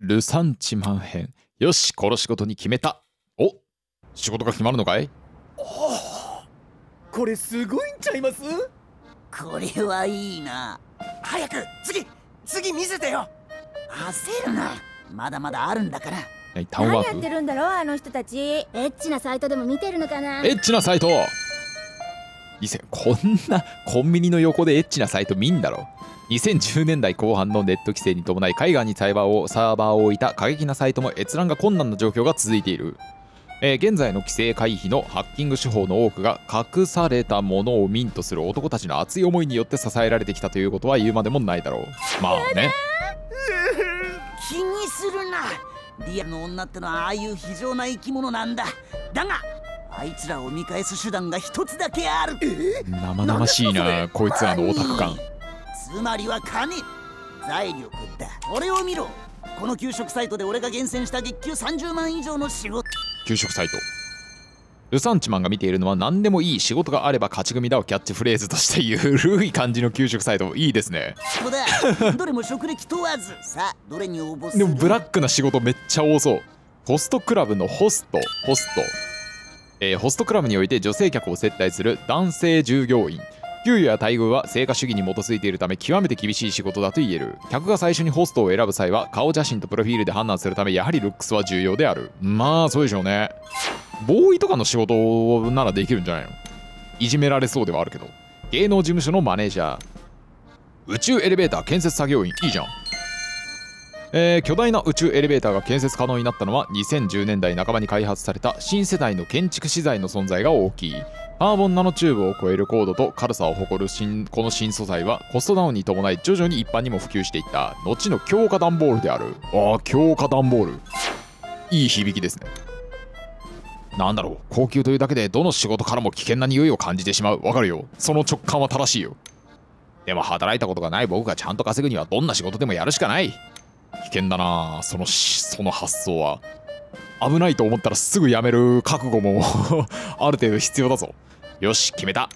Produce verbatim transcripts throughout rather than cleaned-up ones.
ルサンチマン編。よし、この仕事に決めた。お、仕事が決まるのかい？ おお、これすごいんちゃいます？ これはいいな。早く次次見せてよ。焦るな、まだまだあるんだから。 タウンワーク。 何やってるんだろうあの人たち。エッチなサイトでも見てるのかな。 エッチなサイト。以前こんなコンビニの横でエッチなサイト見んだろ。にせんじゅうねんだいこう半のネット規制に伴い海外にサイバーをサーバーを置いた過激なサイトも閲覧が困難な状況が続いている。えー、現在の規制回避のハッキング手法の多くが隠されたものをミントする男たちの熱い思いによって支えられてきたということは言うまでもないだろう。まあね。 気にするな。リアルの女ってのはああいう非常な生き物なんだ。だがあいつらを見返す手段が一つだけある。 生々しいなこいつらのオタク感。 つまりは金、財力だ。俺を見ろ。この給食サイトで俺が厳選した月給さんじゅうまん以上の仕事。 給食サイト。ルサンチマンが見ているのは何でもいい仕事があれば勝ち組だをキャッチフレーズとしてゆるい感じの給食サイト。いいですね。 そうだどれも職歴問わず。さあどれに応募する？ でもブラックな仕事めっちゃ多そう。ホストクラブのホストホスト、えー、ホストクラブにおいて女性客を接待する男性従業員。給与や待遇は成果主義に基づいているため極めて厳しい仕事だと言える。客が最初にホストを選ぶ際は顔写真とプロフィールで判断するためやはりルックスは重要である。まあそうでしょうね。ボーイとかの仕事ならできるんじゃないの？いじめられそうではあるけど。芸能事務所のマネージャー。宇宙エレベーター建設作業員。いいじゃん。えー、巨大な宇宙エレベーターが建設可能になったのはにせんじゅうねんだいなかばに開発された新世代の建築資材の存在が大きい。カーボンナノチューブを超える高度と軽さを誇る新この新素材はコストダウンに伴い徐々に一般にも普及していった後の強化段ボールである。ああ、強化段ボール。いい響きですね。なんだろう、高級というだけでどの仕事からも危険な匂いを感じてしまう。わかるよ、その直感は正しいよ。でも働いたことがない僕がちゃんと稼ぐにはどんな仕事でもやるしかない。危険だなそのその発想は。危ないと思ったらすぐやめる覚悟もある程度必要だぞ。よし決めた。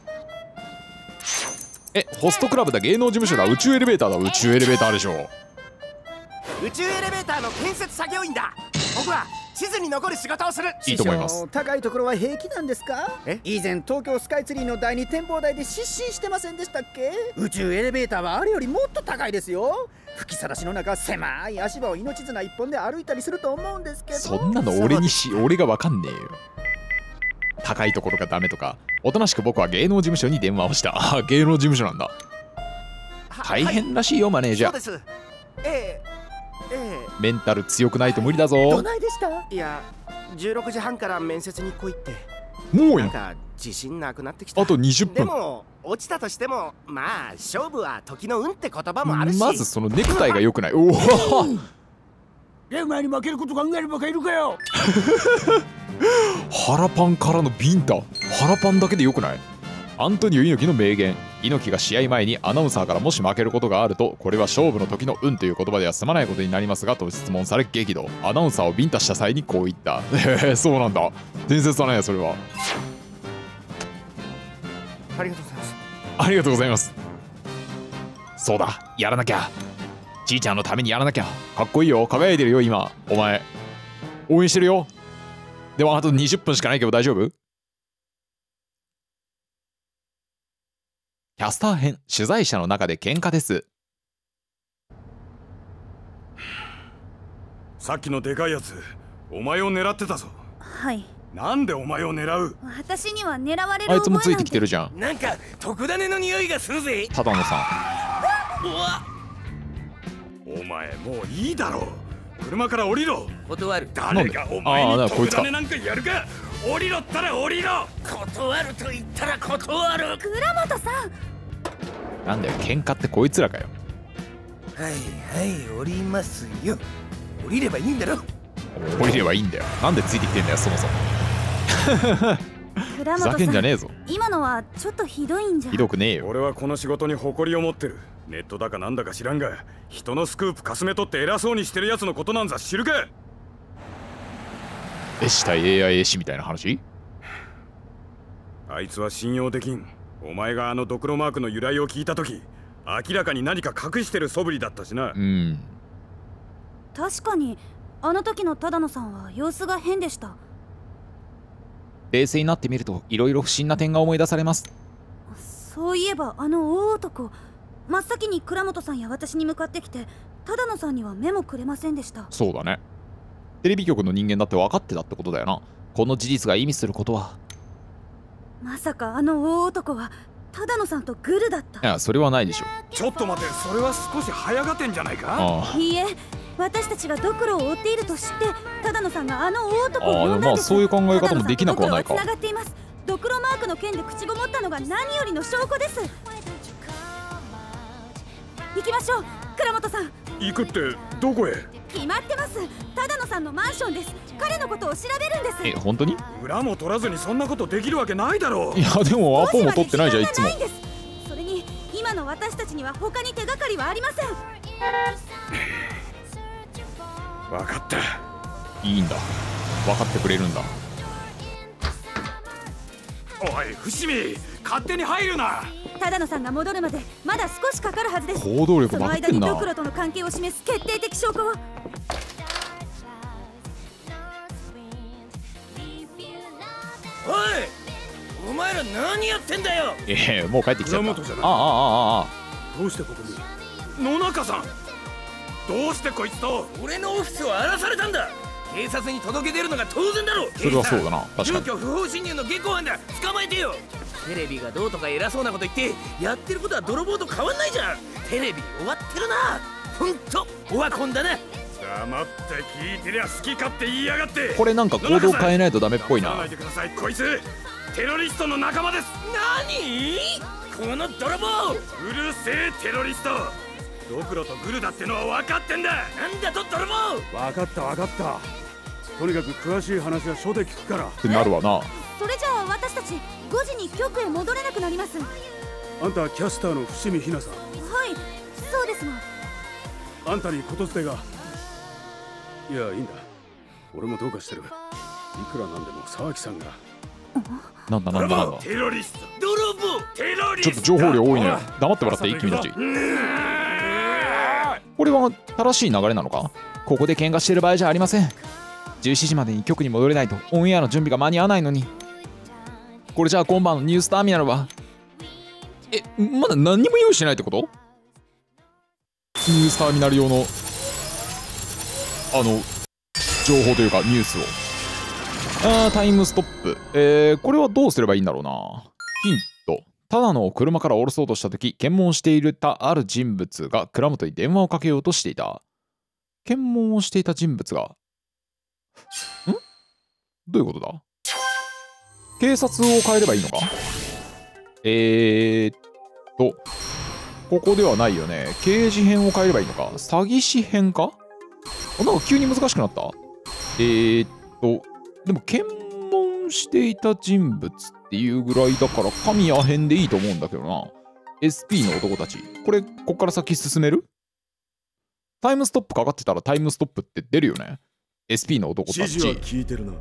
え、ホストクラブだ、芸能事務所だ、宇宙エレベーターだ。宇宙エレベーターでしょ。 宇宙エレベーターの建設作業員だ。僕は地図に残る仕事をする。 いいと思います。 高いところは平気なんですか？ え、 以前東京スカイツリーの第二展望台で失神してませんでしたっけ？宇宙エレベーターはあれよりもっと高いですよ。吹きさらしの中狭い足場を命綱一本で歩いたりすると思うんですけど。 そんなの俺にし俺がわかんねえよ。高いところがダメとか。おとなしく僕は芸能事務所に電話をした。あ、芸能事務所なんだ。大変らしいよ、マネージャー。 そうです。ええええ、 メンタル強くないと無理だぞ。 どないでした？ いや、じゅうろくじはんから面接に来いって。 もうやん。 なんか自信なくなってきた。 あとにじゅっぷん。 でも落ちたとしてもまあ勝負は時の運って言葉もあるし。 まずそのネクタイが良くない。おおレーマーに負けること考えるバカいるかよ腹パンからのビンタ。腹パンだけで良くない？アントニオ猪木の名言。猪木が試合前にアナウンサーからもし負けることがあるとこれは勝負の時の運という言葉では済まないことになりますがと質問され激怒。アナウンサーをビンタした際にこう言った。へえ、そうなんだ。伝説だねそれは。 ありがとうございます。 ありがとうございます。そうだ、やらなきゃ。じいちゃんのためにやらなきゃ。かっこいいよ、輝いてるよ今お前。応援してるよ。でもあとにじゅっぷんしかないけど大丈夫？キャスター編、取材者の中で喧嘩です。 さっきのでかいやつお前を狙ってたぞ。 はい。 なんでお前を狙う？ 私には狙われる。 あいつもついてきてるじゃん。 なんか特ダネの匂いがするぜ。 ただのさうわ、 お前もういいだろう。車から降りろ。 断る。 誰がお前にああこいつか特ダネなんかやるか。降りろったら降りろ。 断ると言ったら断る。 倉本さん。 なんだよ、喧嘩ってこいつらかよ。 はいはい降りますよ。降りればいいんだろ。 降りればいいんだよ。なんでついてきてんだよそもそも。 倉本ふざけんじゃねえぞ。 今のはちょっとひどいんじゃ。 ひどくねえよ。 俺はこの仕事に誇りを持ってる。ネットだかなんだか知らんが人のスクープかすめ取って偉そうにしてるやつのことなんざ知るか。 絵師対 エーアイ 絵師みたいな話？ あいつは信用できん。お前があのドクロマークの由来を聞いた時明らかに何か隠してる素振りだったしな。 うん。 確かにあの時の只野さんは様子が変でした。 冷静になってみるといろいろ不審な点が思い出されます。 そういえばあの大男、真っ先に倉本さんや私に向かってきて只野さんには目もくれませんでした。 そうだね。テレビ局の人間だって分かってたってことだよな。この事実が意味することは、 まさかあの大男は只野さんとグルだった。 いや、それはないでしょ。 ちょっと待て、それは少し早がてんじゃないか。 ああ、 いいえ、私たちがドクロを追っていると知って只野さんがあの大男をああ、でもまあ呼んだんです。 そういう考え方もできなくはないか。 つながっています。ドクロマークの件で口ごもったのが何よりの証拠です。行きましょう、倉本さん。 行くってどこへ？ 決まってます。只野さんのマンションです。彼のことを調べるんです。 え、本当に？ 裏も取らずにそんなことできるわけないだろう。 いや、でもアポも取ってないじゃん、いつも。 それに今の私たちには他に手がかりはありません。 分かった。 いいんだ、分かってくれるんだ。 おい伏見、勝手に入るな。 只野さんが戻るまでまだ少しかかるはずです。 行動力その分かってんな。 間にドクロとの関係を示す決定的証拠を。 おい、お前ら何やってんだよ。 ええ、もう帰ってきちゃった。 倉本じゃない。 ああああああ。 どうしてここに？野中さん、どうしてこいつと？ 俺のオフィスを荒らされたんだ。警察に届け出るのが当然だろう。 それはそうだな、確かに。 住居不法侵入の現行犯だ。捕まえてよ。テレビがどうとか偉そうなこと言ってやってることは泥棒と変わんないじゃん。テレビ終わってるな。ほんとオワコンだな。 黙って聞いてりゃ好き勝手言いやがって。 これなんか行動変えないとダメっぽいな。 ないでください。こいつテロリストの仲間です。 何？この泥棒！ うるせえテロリスト。ドクロとグルだってのは分かってんだ。 なんだと泥棒！ 分かった分かった。とにかく詳しい話は署で聞くから。 ってなるわな。 それじゃあ私たちごじに局へ戻れなくなります。はあんたキャスターの伏見ひなさん。 い、そうですが。 あんたにことづてが。いや、いいんだ。俺もどうかしてる。いくらなんでも沢木さんが。 なんだなんだなんだ。 テロリスト！泥棒！テロリスト！ ちょっと情報量多いね。黙ってもらっていい、君たち。これは正しい流れなのか？ここで喧嘩してる場合じゃありません。じゅうしちじまでに局に戻れないとオンエアの準備が間に合わないのに。これじゃあ今晩のニュースターミナルは、え、まだ何にも用意してないってこと？ニュースターミナル用のあの情報というかニュースを。あー、タイムストップ。えー、これはどうすればいいんだろうな。ヒント。只野を車から降ろそうとした時、検問しているたある人物が倉本に電話をかけようとしていた。検問をしていた人物が、ん？どういうことだ？警察を変えればいいのか？えーっと、ここではないよね。刑事編を変えればいいのか？詐欺師編か？あ、なんか急に難しくなった？えーっと、でも検問していた人物っていうぐらいだから神谷編でいいと思うんだけどな。エスピー の男たち。これ、こっから先進める？タイムストップかかってたらタイムストップって出るよね。エスピー の男たち。 指示は聞いてるな。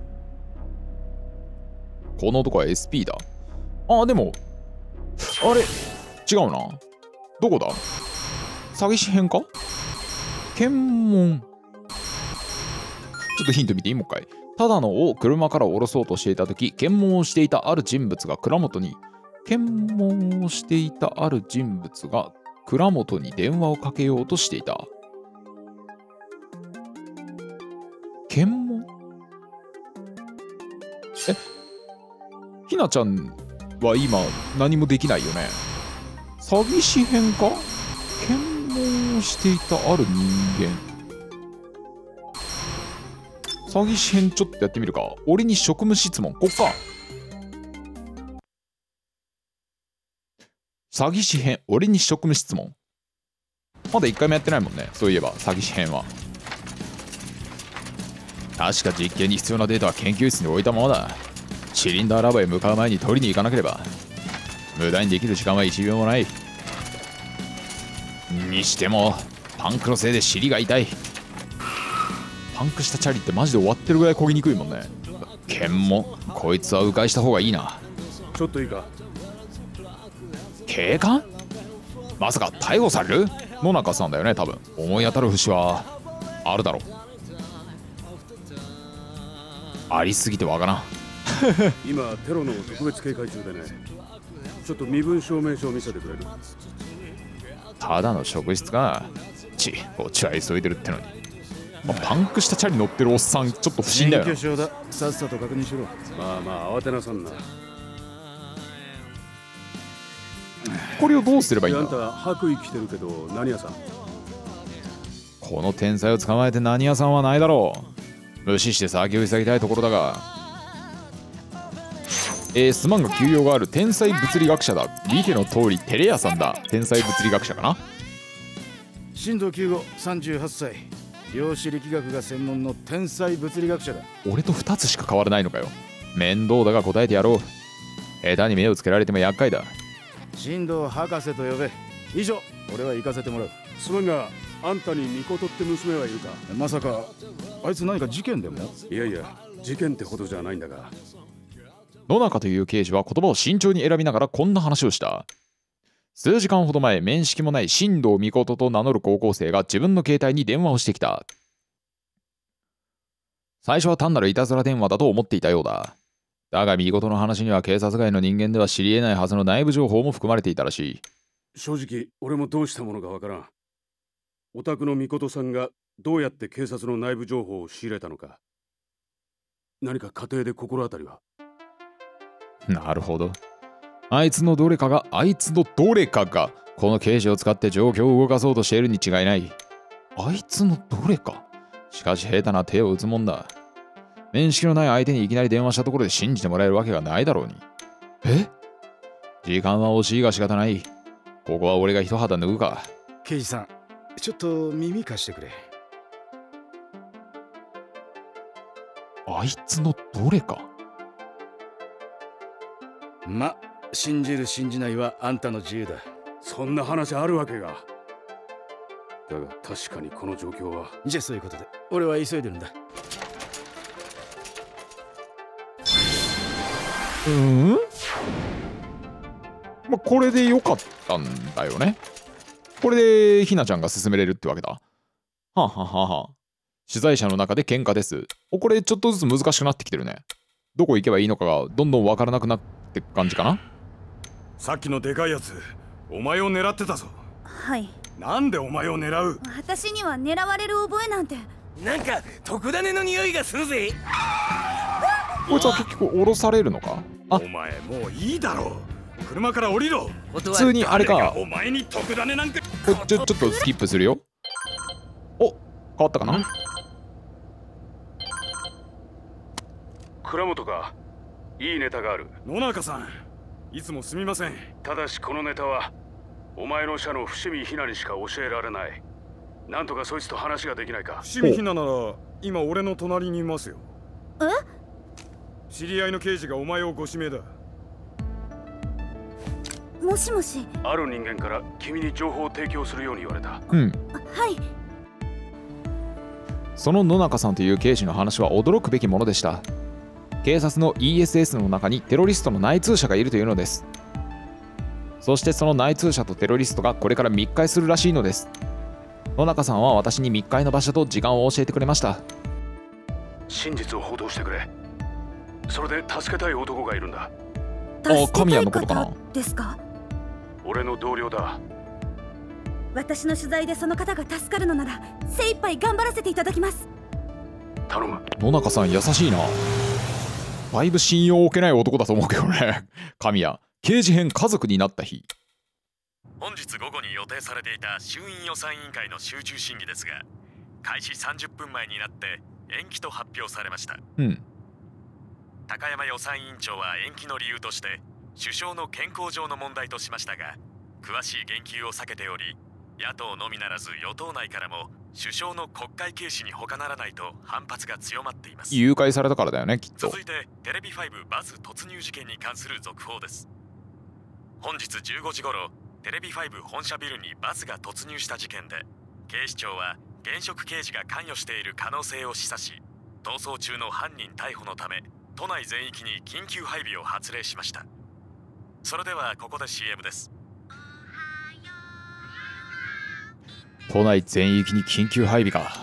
この男は エスピー だ。ああ、でも、あれ、違うな。どこだ？詐欺師編か？検問。ちょっとヒント見ていい？もう一回。只野を車から降ろそうとしていたとき、検問をしていたある人物が倉本に、検問をしていたある人物が倉本に電話をかけようとしていた。検問？え、ひなちゃんは今何もできないよね。詐欺師編か？検問をしていたある人間。詐欺師編ちょっとやってみるか。俺に職務質問。こっか。詐欺師編、俺に職務質問。まだ一回もやってないもんね。そういえば、詐欺師編は。確か実験に必要なデータは研究室に置いたままだ。シリンダーラボへ向かう前に取りに行かなければ。無駄にできる時間はいちびょうもない。にしても、パンクのせいで尻が痛い。パンクしたチャリってマジで終わってるぐらい漕ぎにくいもんね。検問、こいつは迂回した方がいいな。 ちょっといいか。 警官？まさか逮捕される？野中さんだよね、多分。思い当たる節は。 あるだろ。ありすぎてわからん。 今テロの特別警戒中でね、ちょっと身分証明書を見せてくれる？ ただの職質か。ち、こっちは急いでるってのに。まあ、パンクしたチャリ乗ってるおっさんちょっと不審だよな。 免許証だ。さっさと確認しろ。まあまあ慌てなさんな。 これをどうすればいいんだ。 あんた白衣着てるけど何屋さん？ この天才を捕まえて何屋さんはないだろう。無視して先を急ぎたいところだが。えー、すまんが休養がある天才物理学者だ。見ての通りテレ屋さんだ。天才物理学者かな。 新藤九吾さんじゅうはっさい、量子力学が専門の天才物理学者だ。 俺とふたつしか変わらないのかよ。面倒だが答えてやろう。下手に目をつけられても厄介だ。 新藤博士と呼べ。以上、俺は行かせてもらう。 すまんが、あんたにミコトって娘はいるか？ まさかあいつ何か事件でも？ いやいや、事件ってほどじゃないんだが。 野中という刑事は言葉を慎重に選びながらこんな話をした。数時間ほど前、面識もない新藤美琴と名乗る高校生が自分の携帯に電話をしてきた。最初は単なるいたずら電話だと思っていたようだ。だが美琴の話には警察外の人間では知り得ないはずの内部情報も含まれていたらしい。 正直俺もどうしたものかわからん。お宅の美琴さんがどうやって警察の内部情報を仕入れたのか、何か家庭で心当たりは？ なるほど。あいつのどれかがあいつのどれかがこの刑事を使って状況を動かそうとしているに違いない。あいつのどれか。しかし下手な手を打つもんだ。面識のない相手にいきなり電話したところで信じてもらえるわけがないだろうに。え？時間は惜しいが仕方ない。ここは俺が一肌脱ぐか。 刑事さん、ちょっと耳貸してくれ。 あいつのどれか。 ま、信じる信じないはあんたの自由だ。 そんな話あるわけが。だが確かにこの状況は。 じゃあそういうことで、俺は急いでるんだ。 うーん、まあ、これでよかったんだよね。これでひなちゃんが進めれるってわけだ。はあ、はあはあはあ、取材者の中で喧嘩です。お、これちょっとずつ難しくなってきてるね。どこ行けばいいのかがどんどんわからなくなってく感じかな。 さっきのでかいやつ、お前を狙ってたぞ。 はい。 なんでお前を狙う？ 私には狙われる覚えなんて。 なんか特ダネの匂いがするぜ。 こいつは結局降ろされるのか。あ、 お前もういいだろう。車から降りろ。 普通にあれか。 お前に特ダネなんか。 ちょ、ちょっとスキップするよ。お、変わったかな。 倉本か。いいネタがある。 野中さん、いつもすみません。 ただしこのネタはお前の社の伏見ひなにしか教えられない。なんとかそいつと話ができないか。 伏見ひななら今俺の隣にいますよ。 え？ 知り合いの刑事がお前をご指名だ。 もしもし。 ある人間から君に情報を提供するように言われた。 うん。 はい。 その野中さんという刑事の話は驚くべきものでした。警察の イーエスエス の中にテロリストの内通者がいるというのです。そしてその内通者とテロリストがこれから密会するらしいのです。野中さんは私に密会の場所と時間を教えてくれました。 真実を報道してくれ。それで助けたい男がいるんだ。 あ、神谷のことかな。 ですか？ 俺の同僚だ。 私の取材でその方が助かるのなら精一杯頑張らせていただきます。 頼む。 野中さん優しいな。だいぶ信用を置けない男だと思うけどね。神谷、刑事編家族になった日。 本日午後に予定されていた衆院予算委員会の集中審議ですが、開始さんじゅっぷんまえになって延期と発表されました。 うん。 高山予算委員長は延期の理由として首相の健康上の問題としましたが、詳しい言及を避けており、野党のみならず与党内からも首相の国会軽視に他ならないと反発が強まっています。 誘拐されたからだよね、きっと。 続いてテレビファイブバス突入事件に関する続報です。本日じゅうごじ頃、テレビファイブ本社ビルにバスが突入した事件で、警視庁は現職刑事が関与している可能性を示唆し、逃走中の犯人逮捕のため都内全域に緊急配備を発令しました。それではここで シーエム です。 都内全域に緊急配備か。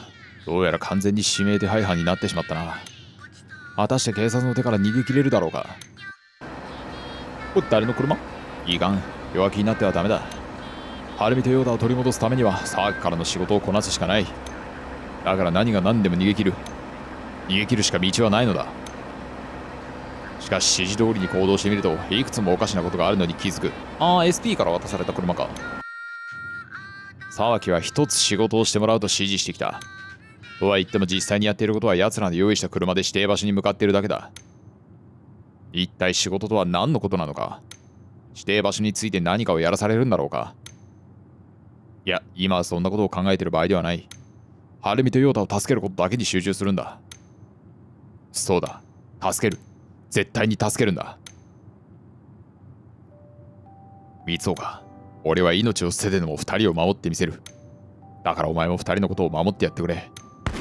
どうやら完全に指名手配犯になってしまったな。果たして警察の手から逃げ切れるだろうか。これ誰の車？いかん、弱気になってはダメだ。ハルミとヨーダを取り戻すためにはさっきからの仕事をこなすしかない。だから何が何でも逃げ切る。逃げ切るしか道はないのだ。しかし指示通りに行動してみるといくつもおかしなことがあるのに気づく。ああ エスピー から渡された車か。沢木は一つ仕事をしてもらうと指示してきた。とは言っても実際にやっていることは奴らの用意した車で指定場所に向かっているだけだ。一体仕事とは何のことなのか。指定場所について何かをやらされるんだろうか。いや、今はそんなことを考えている場合ではない。ハルミとヨータを助けることだけに集中するんだ。そうだ、助ける。絶対に助けるんだ。三岡、俺は命を捨ててでも二人を守ってみせる。だからお前も二人のことを守ってやってくれ。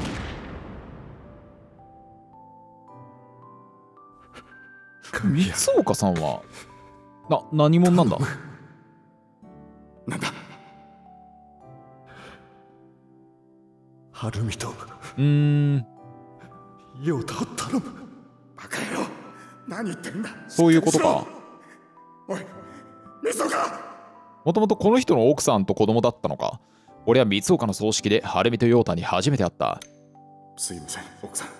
三岡さんはな、何者なんだ？ なんだ？ハルミとうーんヨータを頼む。バカ野郎、何言ってるんだ。 そういうことか。 おい、三岡。 もともとこの人の奥さんと子供だったのか。俺は三岡の葬式でハルミとヨータに初めて会った。 すいません、奥さん。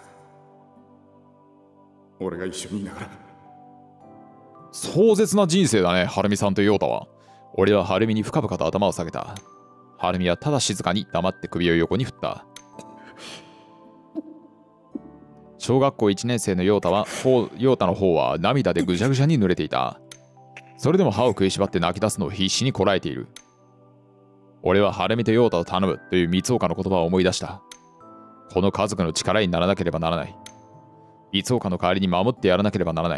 俺が一緒にいながら。 壮絶な人生だね、ハルミさんとヨータは。俺はハルミに深々と頭を下げた。ハルミはただ静かに黙って首を横に振った。小学校いちねん生のヨータは、ヨータの方は涙でぐじゃぐじゃに濡れていた。それでも歯を食いしばって泣き出すのを必死にこらえている。俺はハルミとヨータを頼むという三岡の言葉を思い出した。この家族の力にならなければならない。三岡の代わりに守ってやらなければならない。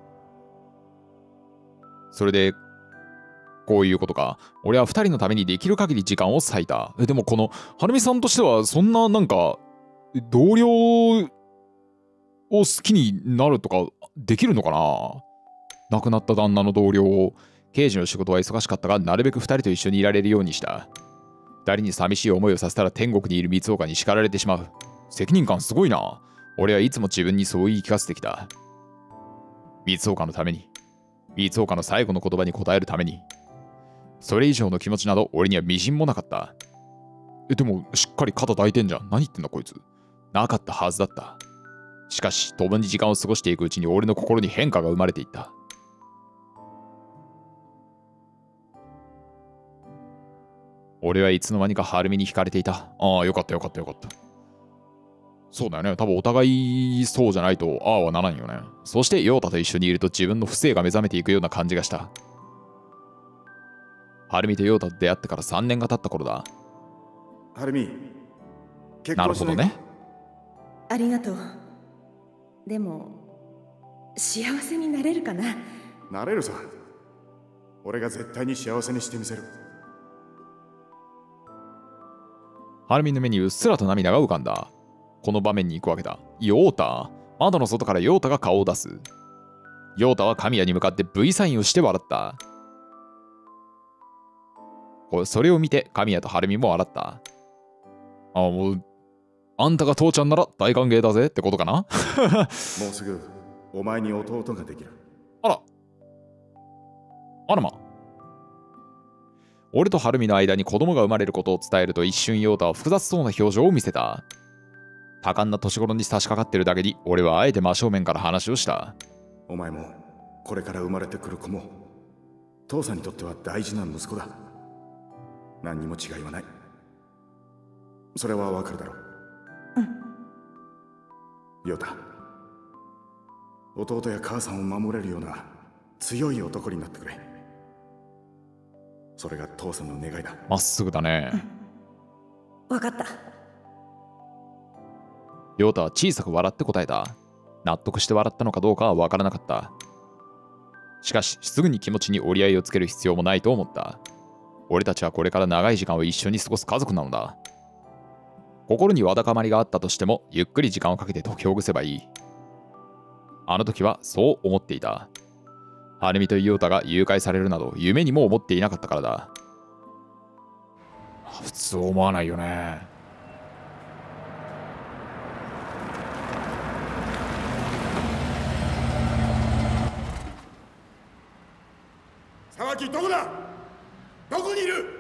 それで、こういうことか。俺は二人のためにできる限り時間を割いた。でもこの、はるみさんとしては、そんななんか、同僚を好きになるとか、できるのかな？亡くなった旦那の同僚を、刑事の仕事は忙しかったが、なるべく二人と一緒にいられるようにした。二人に寂しい思いをさせたら天国にいる三岡に叱られてしまう。責任感すごいな。俺はいつも自分にそう言い聞かせてきた。三岡のために。三岡の最後の言葉に答えるために。それ以上の気持ちなど俺にはみじんもなかった。え、でもしっかり肩抱いてんじゃん。何言ってんだこいつ。なかったはずだった。しかし共に時間を過ごしていくうちに俺の心に変化が生まれていった。俺はいつの間にかハルミに惹かれていた。ああ、よかったよかったよかった。そうだよね。多分お互いそうじゃないとああはならんよね。そしてヨータと一緒にいると自分の不正が目覚めていくような感じがした。ハルミとヨータと出会ってからさんねんが経った頃だ。 ハルミ、結婚しないか？ なるほどね。 ありがとう。でも幸せになれるかな？ なれるさ。俺が絶対に幸せにしてみせる。 ハルミの目にうっすらと涙が浮かんだ。この場面に行くわけだ。ヨータ。窓の外からヨータが顔を出す。ヨータは神谷に向かって V サインをして笑った。それを見て神谷とハルミも笑った。ああ、もう、あんたが父ちゃんなら大歓迎だぜってことかな。もうすぐお前に弟ができる。 あら。あらま。俺とハルミの間に子供が生まれることを伝えると一瞬ヨータは複雑そうな表情を見せた。多感な年頃に差し掛かってるだけに俺はあえて真正面から話をした。 お前もこれから生まれてくる子も父さんにとっては大事な息子だ。何にも違いはない。それはわかるだろう。うん。ヨタ、弟や母さんを守れるような強い男になってくれ。それが父さんの願いだ。 まっすぐだね。 わかった。 ヨータは小さく笑って答えた。納得して笑ったのかどうかは分からなかった。しかしすぐに気持ちに折り合いをつける必要もないと思った。俺たちはこれから長い時間を一緒に過ごす家族なのだ。心にわだかまりがあったとしてもゆっくり時間をかけて解きほぐせばいい。あの時はそう思っていた。ハルミとヨータが誘拐されるなど夢にも思っていなかったからだ。普通思わないよね。 キどこだ？どこにいる？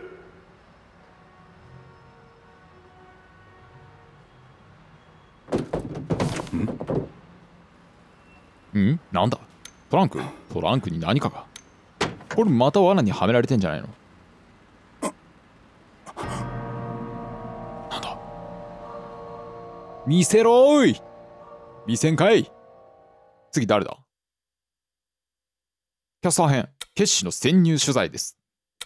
ん？なんだ？トランク？トランクに何かが。これまた罠にはめられてんじゃないの？なんだ？見せろーい！見せんかい！次誰だ？キャスター編決死の潜入取材です。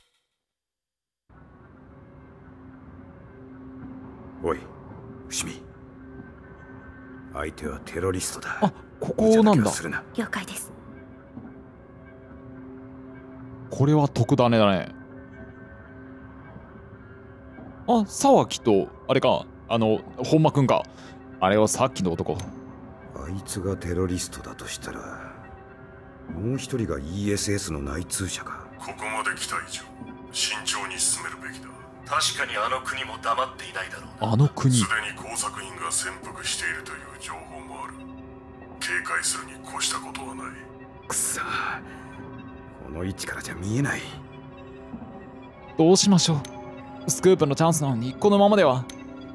おい伏見、相手はテロリストだ。 あ、ここなんだ。 了解です。 これは特ダネだね。あ、沢木とあれか、あの本間くんか。あれはさっきの男。 あいつがテロリストだとしたら、もう一人が イーエスエス の内通者か。 ここまで来た以上慎重に進めるべきだ。確かにあの国も黙っていないだろうな。 あの国、 すでに工作員が潜伏しているという情報もある。警戒するに越したことはない。 くそ、この位置からじゃ見えない。 どうしましょう。スクープのチャンスなのにこのままでは。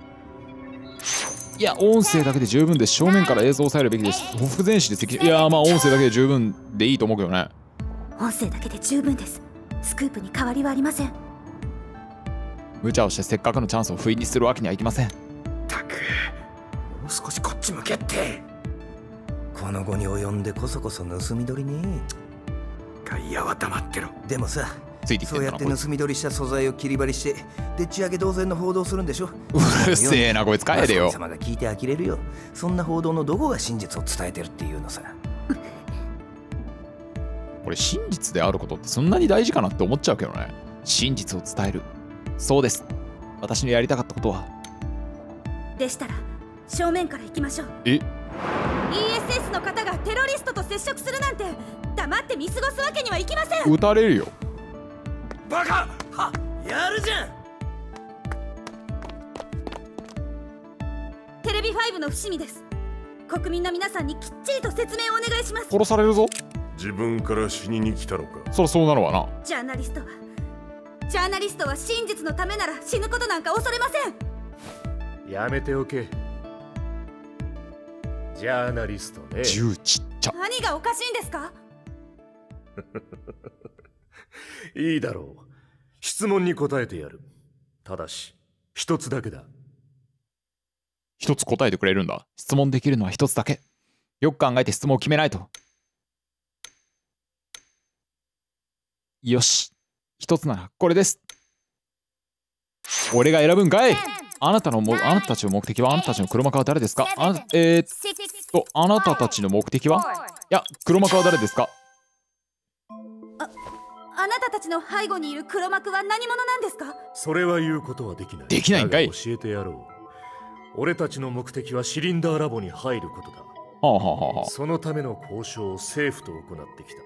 いや、音声だけで十分です。正面から映像を抑えるべきです。ほふ前進で責任。いや、まあ音声だけで十分でいいと思うけどね。 音声だけで十分です。スクープに変わりはありません。 無茶をしてせっかくのチャンスを不意にするわけにはいきません。 たく、もう少しこっち向けって。 この後に及んでこそこそ盗み取りね。 外野は黙ってろ。 でもさ、 ついてきてそうやって盗み取りした素材を切り張りしてでっち上げ同然の報道するんでしょ。 うるせえなこいつ、帰れよ。 様が聞いて呆れるよ。そんな報道のどこが真実を伝えてるっていうのさ。 これ真実であることってそんなに大事かなって思っちゃうけどね。真実を伝える、そうです。私のやりたかったことは。 でしたら正面から行きましょう。 えイーエスエス の方がテロリストと接触するなんて黙って見過ごすわけにはいきません。 撃たれるよ。 バカ！はやるじゃん。 テレビファイブの伏見です。国民の皆さんにきっちりと説明をお願いします。 殺されるぞ。 自分から死にに来たのか。 そりゃそうなるわな。 ジャーナリストはジャーナリストは真実のためなら死ぬことなんか恐れません。 やめておけ。ジャーナリストね。 銃ちっちゃ。 何がおかしいんですか？ いいだろう。質問に答えてやる。ただし一つだけだ。 一つ答えてくれるんだ。質問できるのは一つだけ。よく考えて質問を決めないと。よし、一つならこれです。俺が選ぶんかい。あなたのもあなたたちの目的は、あなたたちの黒幕は誰ですか？あなえー、っとあなたたちの目的は、いや黒幕は誰ですか？ ああなたたちの背後にいる黒幕は何者なんですか？ それは言うことはできない。 できないんかい。 教えてやろう。俺たちの目的はシリンダーラボに入ることだ。 はあはあはあ、 そのための交渉を政府と行ってきた。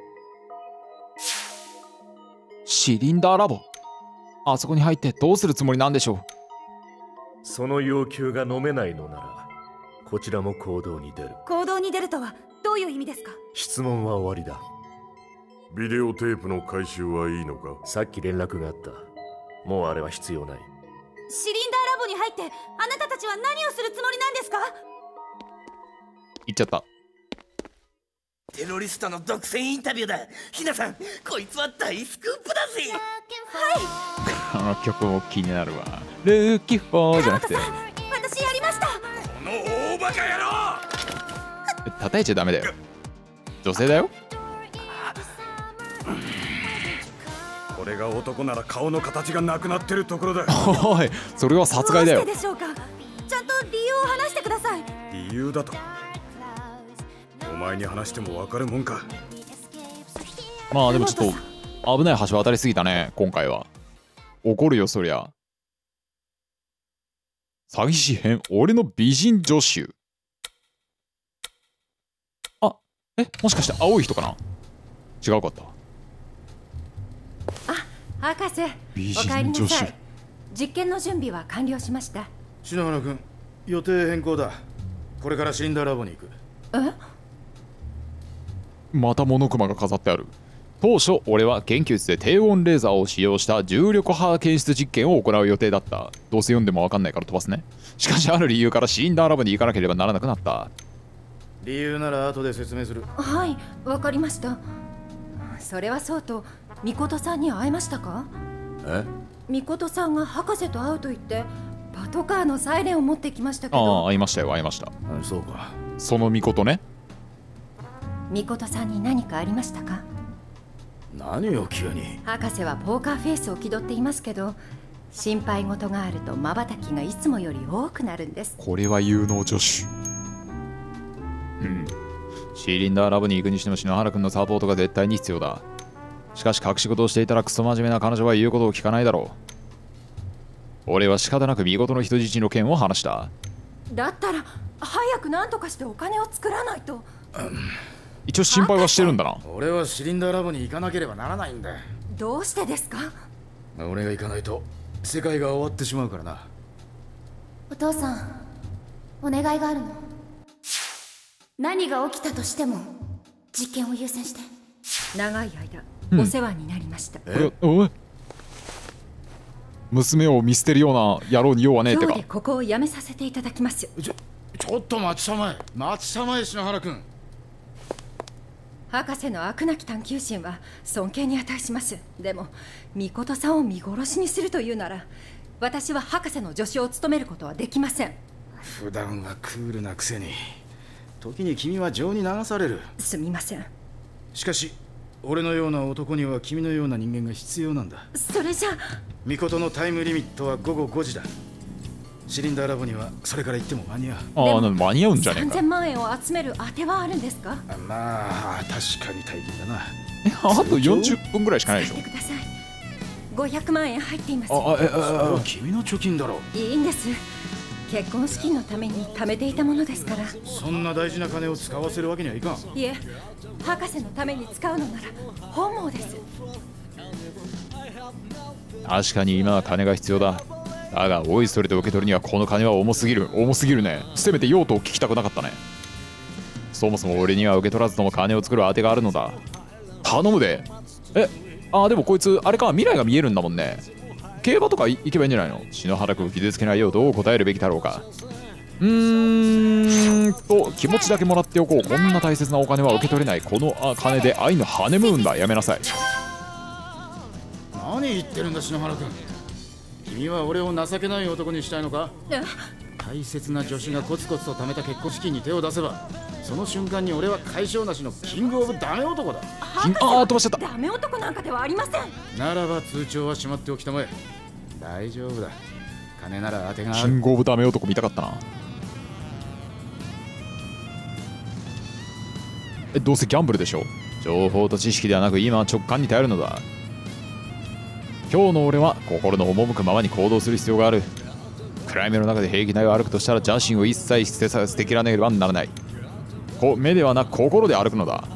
シリンダーラボ、あそこに入ってどうするつもりなんでしょう。 その要求が飲めないのならこちらも行動に出る。 行動に出るとはどういう意味ですか？ 質問は終わりだ。 ビデオテープの回収はいいのか？ さっき連絡があった。もうあれは必要ない。 シリンダーラボに入ってあなたたちは何をするつもりなんですか？ 言っちゃった。 テロリストの独占インタビューだ。ひなさん、こいつは大スクープだぜ。 この曲も気になるわ。ルーキーフォーじゃなくて、 私やりました。 この大バカ野郎。 叩いちゃダメだよ。女性だよ。 これが男なら顔の形がなくなってるところだ。 おい、それは殺害だよ。 どうしてでしょうか？ちゃんと理由を話してください。 理由だとお前に話しても分かるもんか。 まあでもちょっと危ない橋渡りすぎたね今回は。怒るよそりゃ。詐欺師編、俺の美人助手。あ、え、もしかして青い人かな？違うかった。 あ、博士、 美お帰り人助手。 なさい。実験の準備は完了しました。 篠原君、予定変更だ。これからシリンダーラボに行く。 え？ またモノクマが飾ってある。 当初俺は研究室で低温レーザーを使用した重力波検出実験を行う予定だった。どうせ読んでも分かんないから飛ばすね。しかしある理由からシリンダーラボに行かなければならなくなった。 理由なら後で説明する。 はい、わかりました。それはそうと、ミコトさんに会えましたか？ え？ ミコトさんが博士と会うと言ってパトカーのサイレンを持ってきましたけあど。 あ、会いましたよ、会いました。 そうか。 そのミコトね。 ミコトさんに何かありましたか？ 何よ急に。 博士はポーカーフェイスを気取っていますけど、心配事があると瞬きがいつもより多くなるんです。 これは有能助手。うん。シリンダーラボに行くにしても篠原君のサポートが絶対に必要だ。しかし隠し事をしていたらクソ真面目な彼女は言うことを聞かないだろう。俺は仕方なく見事の人質の件を話した。 だったら早く何とかしてお金を作らないと。 一応心配はしてるんだな。 俺はシリンダーラボに行かなければならないんだ。 どうしてですか？ 俺が行かないと世界が終わってしまうからな。 お父さん、お願いがあるの。何が起きたとしても実験を優先して。 長い間、 うん、 お世話になりました。 えおい、娘を見捨てるような野郎に用はねえってか。 今日でここを辞めさせていただきます。 ちょちょっと待ちたまえ待ちたまえ篠原君。 博士の飽くなき探求心は尊敬に値します。でもミコトさんを見殺しにするというなら、私は博士の助手を務めることはできません。 普段はクールなくせに時に君は情に流される。 すみません。 しかし俺のような男には君のような人間が必要なんだ。 それじゃミコトのタイムリミットはごごごじだ。シリンダーラボにはそれから行っても間に合う。 ああ、間に合うんじゃねえか。 さんぜんまんえんを集める当てはあるんですか？ まあ確かに大金だな。 あとよんじゅっぷんぐらいしかないでしょ。 使ってください。ごひゃくまんえん入っています。 ああ、えあ君の貯金だろう。 いいんです。結婚資金のために貯めていたものですから。 そんな大事な金を使わせるわけにはいかん。 いえ、博士のために使うのなら本望です。 確かに今は金が必要だ。だがおいそれと受け取るにはこの金は重すぎる。重すぎるね。せめて用途を聞きたくなかったね。そもそも俺には受け取らずとも金を作る当てがあるのだ。頼むで。えあでもこいつあれか、未来が見えるんだもんね。競馬とか行けばいいんじゃないの？篠原君を傷つけないようどう答えるべきだろうか。うーんと気持ちだけもらっておこう。こんな大切なお金は受け取れない。この金で愛のハネムーンだ。やめなさい。 何言ってるんだ篠原君。君は俺を情けない男にしたいのか？大切な助手がコツコツと貯めた結婚資金に手を出せば、その瞬間に俺は解消なしのキングオブダメ男だ。 ああ飛ばしちゃった。 ダメ男なんかではありません。 ならば通帳はしまっておきたまえ。大丈夫だ。金なら当てがある。 キングオブダメ男見たかったな。えどうせギャンブルでしょ。情報と知識ではなく今は直感に頼るのだ。今日の俺は心の赴くままに行動する必要がある。暗闇の中で平気台を歩くとしたら邪心を一切捨てさ捨てきらなければならない。こ目ではなく心で歩くのだ。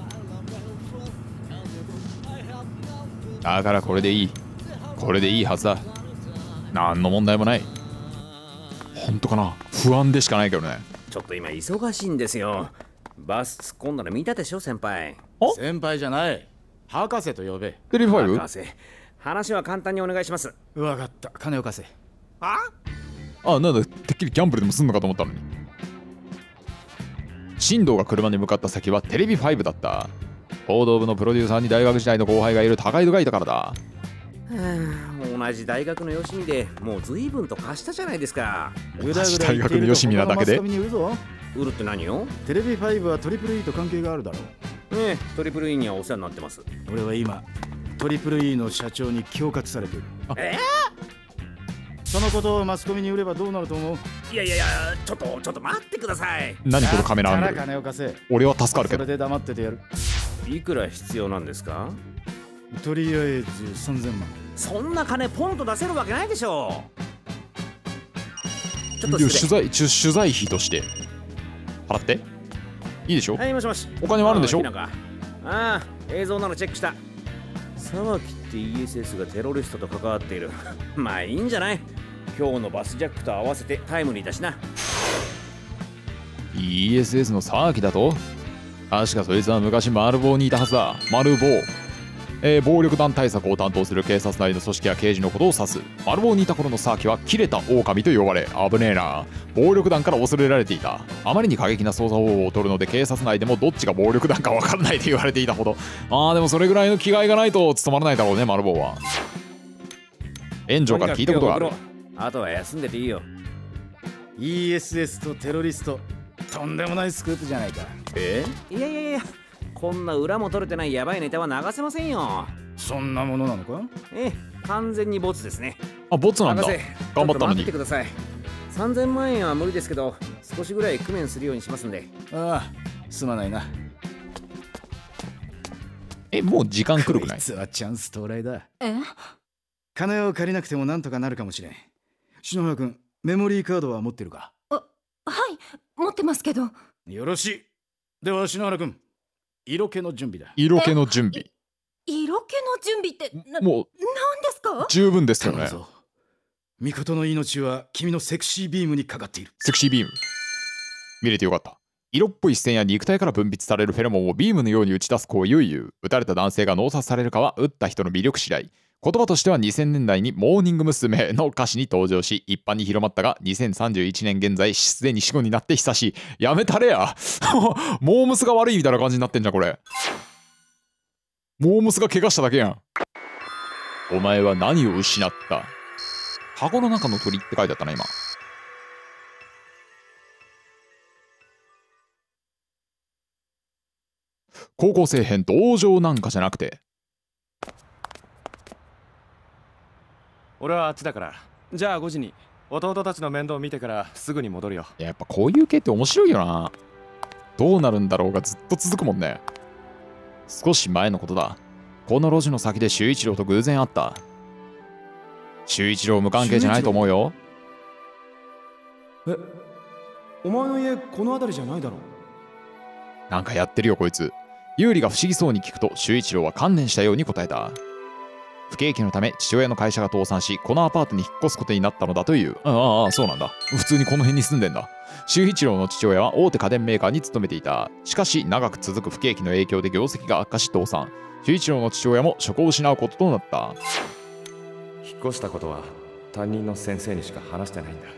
だからこれでいい。これでいいはずだ。何の問題もない。本当かな。不安でしかないけどね。 ちょっと今忙しいんですよ。バス突っ込んだら見たでしょ先輩。 先輩じゃない。博士と呼べ。 テレビファイブ？ 博士、話は簡単にお願いします。 わかった。金を貸せ。 ああ、なんだ、てっきりギャンブルでもすんのかと思ったのに。進藤が車に向かった先はテレビファイブだった。報道部のプロデューサーに大学時代の後輩がいる高井戸がいたからだ。 同じ大学のよしみでもう随分と貸したじゃないですか。 同じ大学のよしみなだけで。 売るって何よ？ テレビファイブはトリプル E と関係があるだろう。 ええ、トリプル E にはお世話になってます。 俺は今トリプル E の社長に恐喝されている。 えーそのことをマスコミに売ればどうなると思う？ いやいやいや、ちょっとちょっと待ってください。 何このカメラアングル。 金を貸せ。 俺は助かるけど。 それで黙っててやる。 いくら必要なんですか？ とりあえずさんぜんまん。 そんな金ポンと出せるわけないでしょう。ちょっと取材取材費として払っていいでしょ。 はい、もしもし。 お金はあるんでしょ。 ああ、映像なのチェックした。沢木って イーエスエス がテロリストと関わっている。まあいいんじゃない。今日のバスジャックと合わせてタイムリーだしな。 イーエスエス の沢木だと。確かそいつは昔丸棒にいたはずだ。丸棒えー、暴力団対策を担当する警察内の組織や刑事のことを指す。丸棒にいた頃のサーキは切れた狼と呼ばれ、危ねえな。暴力団から恐れられていた。あまりに過激な捜査方法を取るので警察内でもどっちが暴力団か分からないと言われていたほど。あーでもそれぐらいの気概がないと務まらないだろうね、丸棒は。炎上から聞いたことがある。 あとは休んでていいよ。 イーエスエス とテロリスト、とんでもないスクープじゃないか。 えいやいやいや、こんな裏も取れてないヤバいネタは流せませんよ。 そんなものなのか？ ええ、完全にボツですね。 あ、ボツなんだ。頑張ったのに。 待ってください。さんぜんまん円は無理ですけど、少しぐらい工面するようにしますんで。 ああ、すまないな。 え、もう時間来るくない？ こいつはチャンス到来だ。 え？ 金を借りなくてもなんとかなるかもしれん。篠原君、メモリーカードは持ってるか？ あ、はい、持ってますけど。 よろしい。では篠原君、色気の準備だ。 色気の準備。 色気の準備ってな、 もうなんですか？ 十分ですよね。 ミコトの命は君のセクシービームにかかっている。 セクシービーム。見れてよかった。色っぽい視線や肉体から分泌されるフェロモンをビームのように打ち出す行為を言う。撃たれた男性が脳殺されるかは撃った人の魅力次第。言葉としてはにせんねんだいにモーニング娘。の歌詞に登場し一般に広まったが、にせんさんじゅういちねん現在すでに死後になって久しい。やめたれやモームスが悪いみたいな感じになってんじゃんこれ。モームスが怪我しただけやん。お前は何を失った？カゴの中の鳥って書いてあったな今。高校生編同情なんかじゃなくて。 俺はあっちだから。じゃあごじに弟たちの面倒を見てからすぐに戻るよ。 やっぱこういう系って面白いよな。どうなるんだろうがずっと続くもんね。少し前のことだ。この路地の先で修一郎と偶然会った。修一郎無関係じゃないと思うよ。 え、お前の家この辺りじゃないだろ。 なんかやってるよこいつ。優里が不思議そうに聞くと修一郎は観念したように答えた。不景気のため父親の会社が倒産し、このアパートに引っ越すことになったのだという。ああ、そうなんだ。普通にこの辺に住んでんだ。修一郎の父親は大手家電メーカーに勤めていた。しかし長く続く不景気の影響で業績が悪化し倒産。修一郎の父親も職を失うこととなった。 引っ越したことは担任の先生にしか話してないんだ。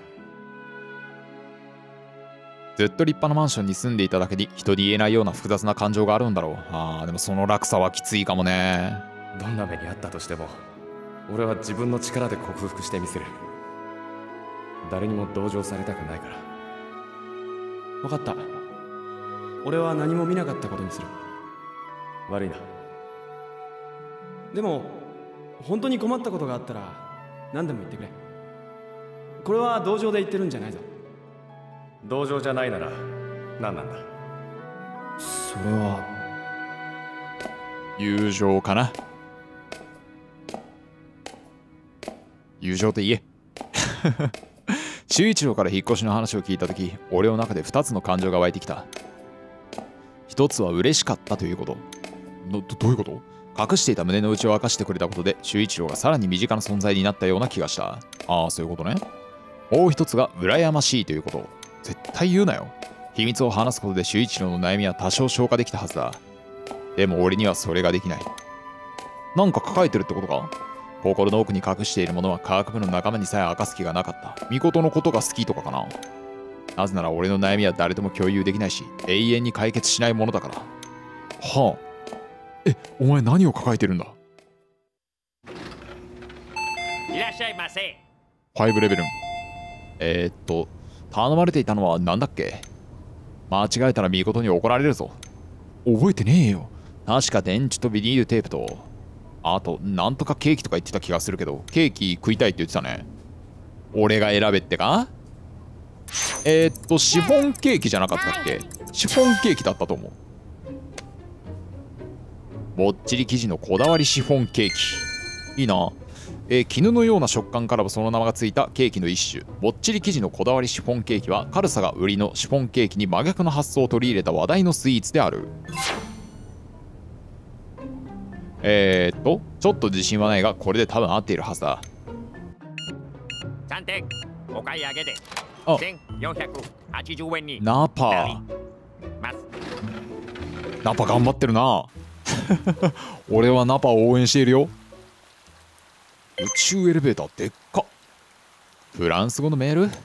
ずっと立派なマンションに住んでいただけに人に言えないような複雑な感情があるんだろう。ああ、でもその落差はきついかもね。 どんな目にあったとしても俺は自分の力で克服してみせる。誰にも同情されたくないから。 分かった。俺は何も見なかったことにする。 悪いな。 でも本当に困ったことがあったら何でも言ってくれ。これは同情で言ってるんじゃないぞ。 同情じゃないなら何なんだ。 それは友情かな。友情と言え修一郎から引っ越しの話を聞いたとき、俺の中でふたつの感情が湧いてきた。一つは嬉しかったということ。ど, どういうこと？隠していた胸の内を明かしてくれたことで修一郎がさらに身近な存在になったような気がした。ああ、そういうことね。もう一つが羨ましいということ。絶対言うなよ。秘密を話すことで修一郎の悩みは多少消化できたはずだ。でも俺にはそれができない。なんか抱えてるってことか？心の奥に隠しているものは科学部の仲間にさえ明かす気がなかった。ミコトのことが好きとかかな。なぜなら俺の悩みは誰とも共有できないし、永遠に解決しないものだから。はあ。え、お前何を抱えてるんだ？ いらっしゃいませ。 ごレベル。えー、っと、頼まれていたのは何だっけ？間違えたらミコトに怒られるぞ。覚えてねえよ。確か電池とビニールテープと、あと、なんとかケーキとか言ってた気がするけど、ケーキ食いたいって言ってたね。俺が選べってか？えー、っと、シフォンケーキじゃなかったっけ？シフォンケーキだったと思う。もっちり生地のこだわりシフォンケーキ。いいな。えー、絹のような食感からその名がついたケーキの一種。もっちり生地のこだわりシフォンケーキは軽さが売りのシフォンケーキに真逆の発想を取り入れた話題のスイーツである。えーっと、ちょっと自信はないが、これで多分合っているはずだ。 さんてんお買い上げであせんよんひゃくはちじゅうえんにナパます。 ナパ頑張ってるな俺はナパを応援しているよ。宇宙エレベーターでっか。フランス語のメール。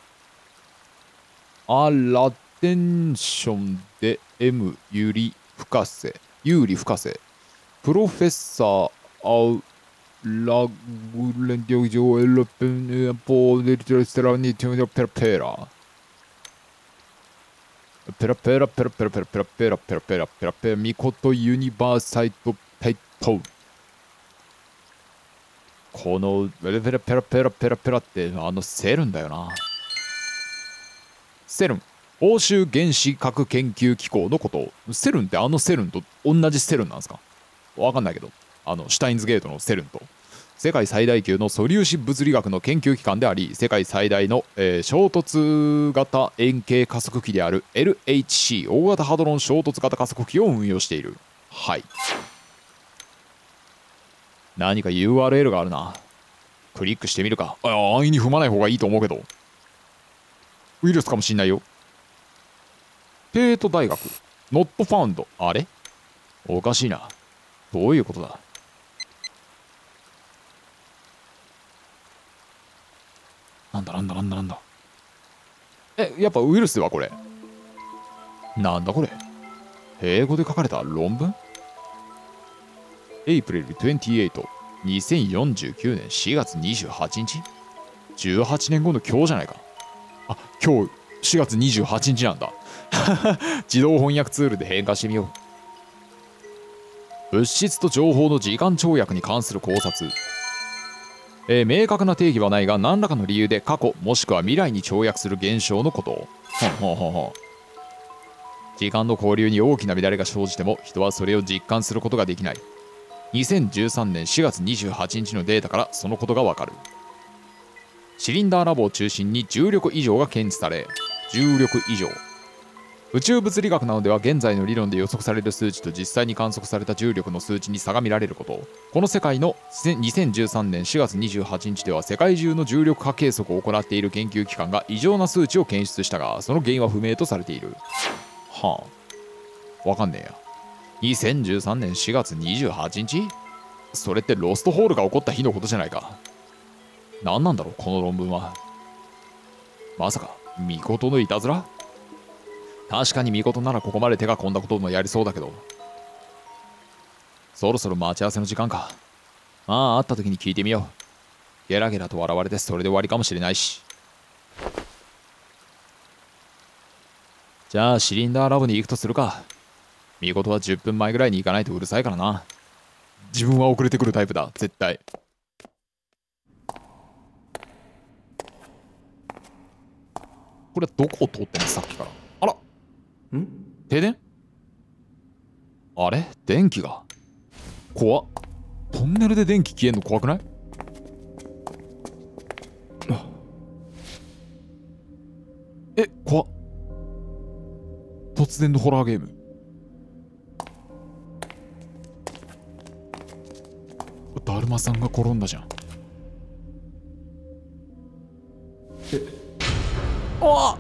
あラテンションで M 有利深瀬有利深瀬プロフェッサーアウラグレンディオジョエルペンポーデリトレステラニティオペラペラペラペラペラペラペラペラペラペラペラペラペラミコトユニバーサイトペイト。このペラペラペラペラペラペラってあのセルンだよな。セルン欧州原子核研究機構のこと。セルンってあのセルンと同じセルンなんですか？わかんないけど、あのシュタインズゲートのセルンと世界最大級の素粒子物理学の研究機関であり、世界最大の、えー、衝突型円形加速器である エルエイチシー 大型ハドロン衝突型加速器を運用している。はい。何か ユーアールエル があるな。クリックしてみるか。あ、安易に踏まない方がいいと思うけど。ウイルスかもしんないよ。テート大学 Not found。 あれおかしいな。どういうことだ。なんだなんだなんだなんだ。え、やっぱウイルスはこれ。なんだこれ。英語で書かれた論文？エイプリルにじゅうはち、にせんよんじゅうきゅうねんしがつにじゅうはちにち ?じゅうはちねんごの今日じゃないか。あ、今日しがつにじゅうはちにちなんだ。自動翻訳ツールで変換してみよう。物質と情報の時間跳躍に関する考察。えー、明確な定義はないが、何らかの理由で過去もしくは未来に跳躍する現象のこと。ほんほんほんほん。時間の交流に大きな乱れが生じても人はそれを実感することができない。にせんじゅうさんねんしがつにじゅうはちにちのデータからそのことがわかる。シリンダーラボを中心に重力異常が検知され、重力異常。宇宙物理学などでは現在の理論で予測される数値と実際に観測された重力の数値に差が見られること。この世界のにせんじゅうさんねんしがつにじゅうはちにちでは世界中の重力波計測を行っている研究機関が異常な数値を検出したが、その原因は不明とされている。はあ、わかんねえや。にせんじゅうさんねんしがつにじゅうはちにち？それってロストホールが起こった日のことじゃないか。何なんだろうこの論文は。まさかミコトのいたずら？確かにミコトならここまで手が込んだこともやりそうだけど。そろそろ待ち合わせの時間か。まあ会った時に聞いてみよう。ゲラゲラと笑われてそれで終わりかもしれないし。じゃあシリンダーラボに行くとするか。ミコトはじゅっぷんまえぐらいに行かないとうるさいからな。自分は遅れてくるタイプだ絶対。これはどこを通ってんのさっきから。あらん停電？あれ電気が怖っ。トンネルで電気消えんの怖くない？え、怖っ。突然のホラーゲーム。だるまさんが転んだじゃん。えあっ、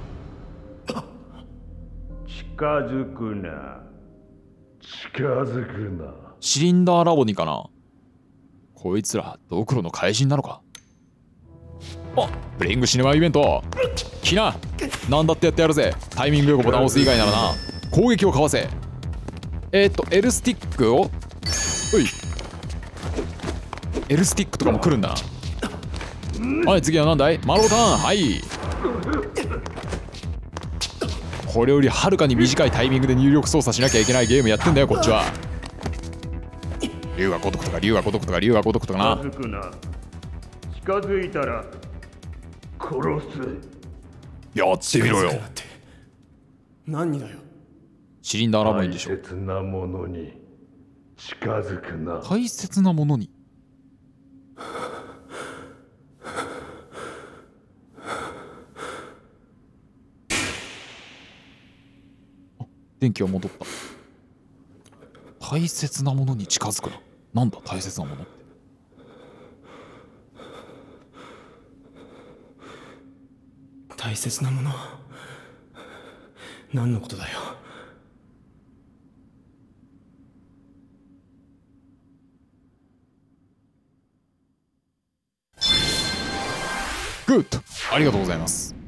近づくな。近づくな。 シリンダーラボにかな。こいつらドクロの怪人なのか。あ、プレイングシネマイベント来な。なんだってやってやるぜ。タイミングよくボタンを押す以外ならな。攻撃をかわせ。えー、っと L スティックをおい L スティックとかも来るんだな。はい、次は何だい？マローターン。はい、これよりはるかに短いタイミングで入力操作しなきゃいけないゲームやってんだよこっちは。竜が如くとか竜が如くとか竜が如くとかな。 近づくな。近づいたら殺す。 やってみろよ。 何だよ。 シリンダーラボにでしょ。 大切なものに近づくな。 大切なものにあ、電気が戻った。大切なものに近づくな。なんだ大切なものって。 大切なもの、何のことだよ。 グッドありがとうございます。